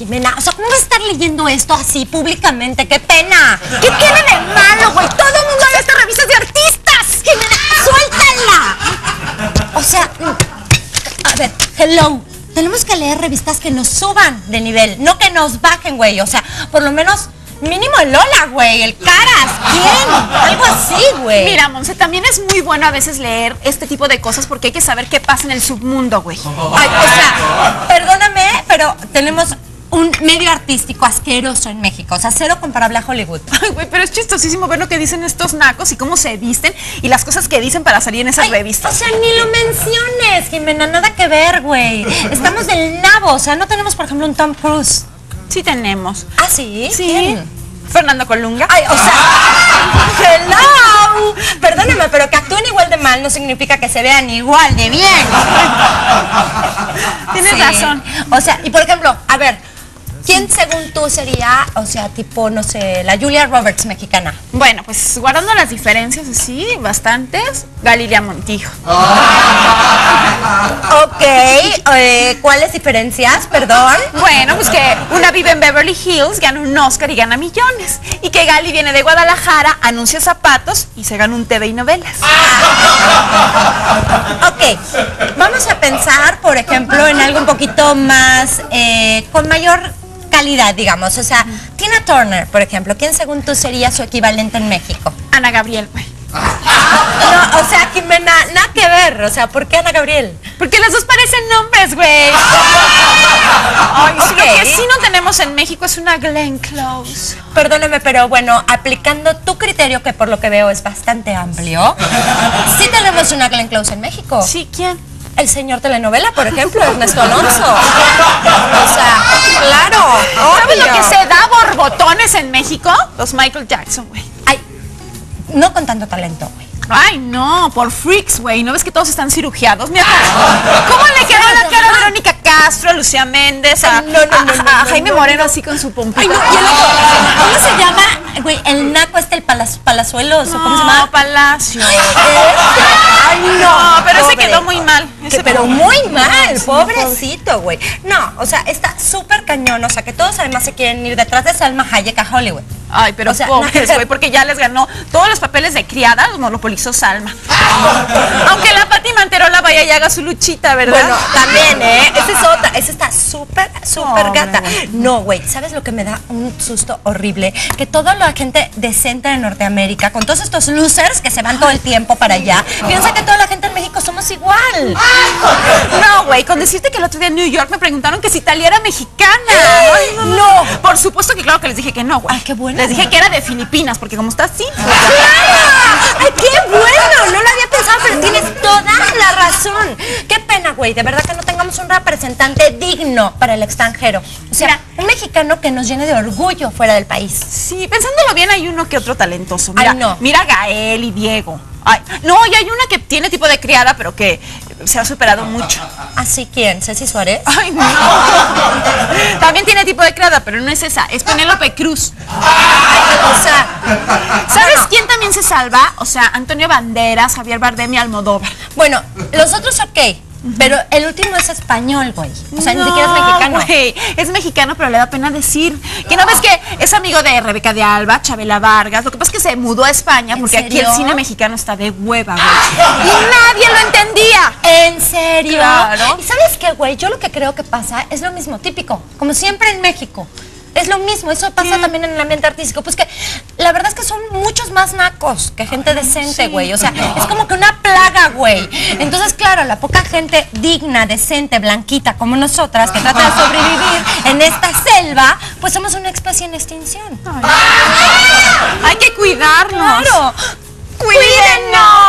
Jimena, o sea, ¿cómo vas a estar leyendo esto así públicamente? ¡Qué pena! ¿Qué tiene de malo, güey? Todo el mundo lee estas revistas de artistas. Jimena, suéltala. O sea, a ver, hello. Tenemos que leer revistas que nos suban de nivel, no que nos bajen, güey. O sea, por lo menos mínimo el Lola, güey, el Caras, ¿quién? Algo así, güey. Mira, Monse, también es muy bueno a veces leer este tipo de cosas porque hay que saber qué pasa en el submundo, güey. Ay, o sea, perdóname, pero tenemos un medio artístico asqueroso en México. O sea, cero comparable a Hollywood. Ay, güey, pero es chistosísimo ver lo que dicen estos nacos y cómo se visten y las cosas que dicen para salir en esas revistas. O sea, ni lo menciones, Jimena, nada que ver, güey. Estamos del nabo, o sea, no tenemos, por ejemplo, un Tom Cruise. Sí tenemos. ¿Ah, sí? Sí. ¿Quién? Fernando Colunga. Ay, o sea, hello. Perdóneme, pero que actúen igual de mal no significa que se vean igual de bien. Tienes razón. O sea, y por ejemplo, a ver, ¿quién según tú sería, o sea, tipo, no sé, la Julia Roberts mexicana? Bueno, pues guardando las diferencias así, bastantes, Galilea Montijo. Ok, ¿cuáles diferencias? Perdón. Bueno, pues que una vive en Beverly Hills, gana un Oscar y gana millones. Y que Gali viene de Guadalajara, anuncia zapatos y se gana un TV y novelas. Ok, vamos a pensar, por ejemplo, en algo un poquito más, con mayor calidad, digamos. O sea, Tina Turner, por ejemplo, ¿quién según tú sería su equivalente en México? Ana Gabriel, güey. No, o sea, Jimena, nada que ver. O sea, ¿por qué Ana Gabriel? Porque las dos parecen nombres, güey. Ay, sí, Okay. lo que sí no tenemos en México es una Glenn Close. Perdóname, pero bueno, aplicando tu criterio, que por lo que veo es bastante amplio, sí tenemos una Glenn Close en México. Sí, ¿quién? El señor telenovela, por ejemplo, Ernesto Alonso. O sea, claro, ¿Sabes lo obvio. que se da borbotones en México? Los Michael Jackson, güey. Ay, no con tanto talento, güey. Ay, no, por freaks, güey. ¿No ves que todos están cirugiados? Mira, ¿cómo le quedó la cara a Verónica Castro, a Lucía Méndez, a Jaime Moreno así con su pompita? Ay, no, y el otro, ¿cómo se llama? Güey, el naco el Palazuelos, ¿o cómo se llama? No, Palacio. Ay, no, No, pero ese pobre. quedó muy mal. Pero muy mal, pobrecito, güey. No, o sea, está súper cañón. O sea, que todos además se quieren ir detrás de Salma Hayek a Hollywood. Ay, pero O sea, pobres, güey, porque ya les ganó todos los papeles de criada, los monopolizó Salma. Aunque la Pati Manterola vaya y haga su luchita, ¿verdad? Bueno, también, Esa es otra. Esa está súper gata. Güey. No, güey, ¿sabes lo que me da un susto horrible? Que toda la gente decente de Norteamérica, con todos estos losers que se van todo el tiempo para allá, piensa que toda la gente en México somos igual. No, güey, con decirte que el otro día en New York me preguntaron que si Talía era mexicana. Ay, no. Por supuesto que claro que les dije que no, güey. Ay, qué bueno. Les dije que era de Filipinas, porque como está así. ¡Claro! ¡Ay, qué bueno! No lo había pensado, pero tienes toda la razón. Qué pena, güey, de verdad que no tengamos un representante digno para el extranjero. O sea, un mexicano que nos llene de orgullo fuera del país. Sí, pensándolo bien, hay uno que otro talentoso. Mira, Ay, no. mira a Gael y Diego. Ay, no, y hay una que tiene tipo de criada, pero que se ha superado mucho. ¿Así quién? ¿Ceci Suárez? Ay, no. También tiene tipo de criada, pero no es esa, es Penélope Cruz. O sea, ¿Sabes quién también se salva? O sea, Antonio Banderas, Javier Bardem y Almodóvar. bueno, los otros ok, pero el último es español, güey. O sea, ni siquiera es mexicano. Güey, es mexicano, pero le da pena decir. Que no ves que es amigo de Rebeca de Alba, Chabela Vargas. Lo que pasa es que se mudó a España ¿En porque aquí serio? el cine mexicano está de hueva, güey. Y nadie lo entendía. ¿En serio? Claro. ¿Y sabes qué, güey? Yo lo que creo que pasa es lo mismo, típico, como siempre en México. Es lo mismo, eso pasa también en el ambiente artístico. Pues que la verdad es que son muchos más nacos que gente decente, güey. O sea, es como que una plaga, güey. Entonces, claro, la poca gente digna, decente, blanquita como nosotras, que trata de sobrevivir en esta selva, pues somos una especie en extinción. Hay que cuidarnos. ¡Claro! ¡Cuídenos!